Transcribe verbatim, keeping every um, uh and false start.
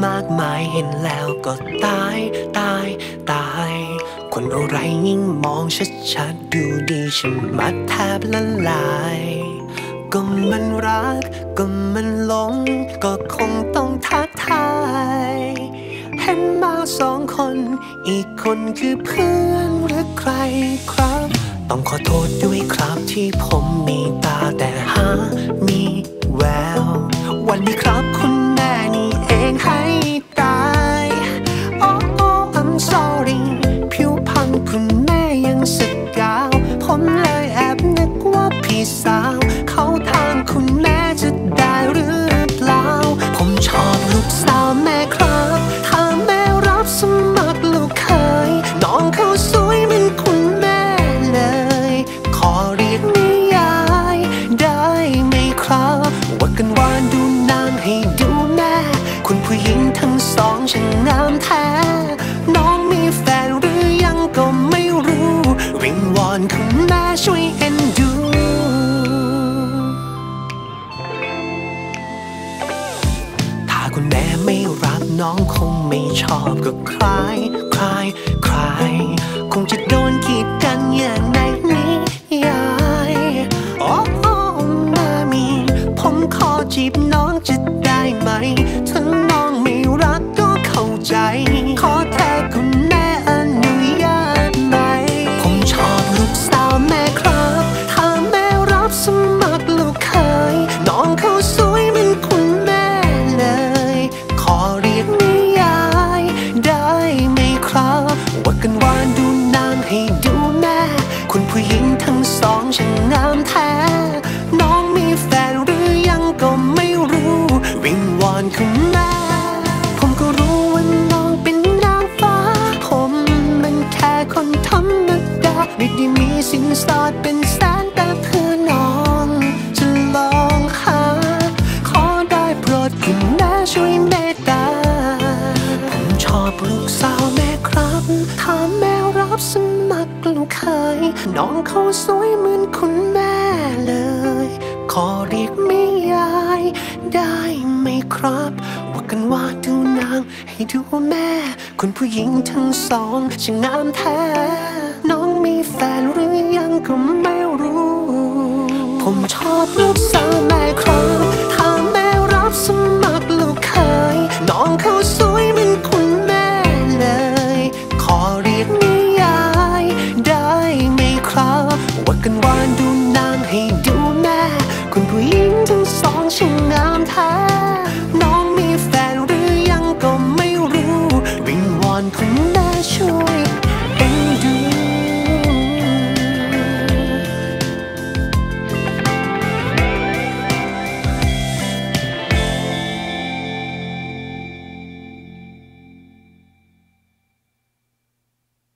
มากมายเห็นแล้วก็ตายตายตายคนอะไรยิ่งมองชัดๆดูดีฉันมัดแทบละลายก็มันรักก็มันหลงก็คงต้องทักทายเห็นมาสองคนอีกคนคือเพื่อนหรือใครครับต้องขอโทษด้วยครับที่ผมมีตาแต่หามีแวววันนี้ครับคุณแม่นี่เองให้ตายโอ้โอ้ I'm sorry ผิวพรรณคุณแม่ยังสกาวผมเลยแอบนึกว่าพี่สาวเขาทางคุณแม่จะได้หรือเปล่าผมชอบลูกสาวแม่ครับถ้าแม่รับสมัครลูกเคยน้องเขาสวยเหมือนคุณแม่เลยขอเรียกนิยายได้ไหมครับว่ากันว่าดูนางให้ดูแม่คุณผู้หญิงทั้งสองช่างงามแท้น้องมีแฟนหรือยังก็ไม่รู้วิงวอนคุณแม่ช่วยเอ็นดูถ้าคุณแม่ไม่รักน้องคงไม่ชอบก็คลายคลายคลายคงจะโดนกีดกันอย่างในนิยายโอ้โอ้แม่มีผมขอจีบน้องจะได้ไหมถ้าน้องไม่รักก็เข้าใจขอแค่คุณแม่อนุญาตไหมผมชอบลูกสาวแม่ครับถ้าแม่รับสมัครลูกเคยน้องเขาสวยเหมือนคุณแม่เลยขอเรียกนิยายได้ไหมครับว่ากันว่าดูนางให้ดูแม่คุณผู้หญิงทั้งสองช่างงามแท้น้องมีแฟนหรือยังก็ไม่รู้วิงวอนคุณแม่ผมก็รู้ว่าน้องเป็นนางฟ้าผมมันแค่คนธรรมดาไม่ได้มีสินสอดเป็นแสนแต่เพื่อน้องจะลองหาขอได้โปรดคุณแม่ช่วยเมตตาผมชอบลูกสาวแม่ครับถ้าแม่รับสมัครลูกเคยน้องเขาสวยเหมือนคุณแม่เลยขอเรียกแม่ยายได้ไหมครับว่ากันว่าดูนางให้ดูแม่คุณผู้หญิงทั้งสองช่างงามแท้น้องมีแฟนหรือยังก็ไม่รู้ผมชอบลูกสาวแม่ครับถ้าแม่รับสมัครลูกเคยน้องเขาสวยเหมือนคุณแม่เลยขอเรียกนิยายได้ไหมครับว่ากันว่าดูนางให้ดูแม่คุณผู้หญิงทั้งสองช่างงามแท้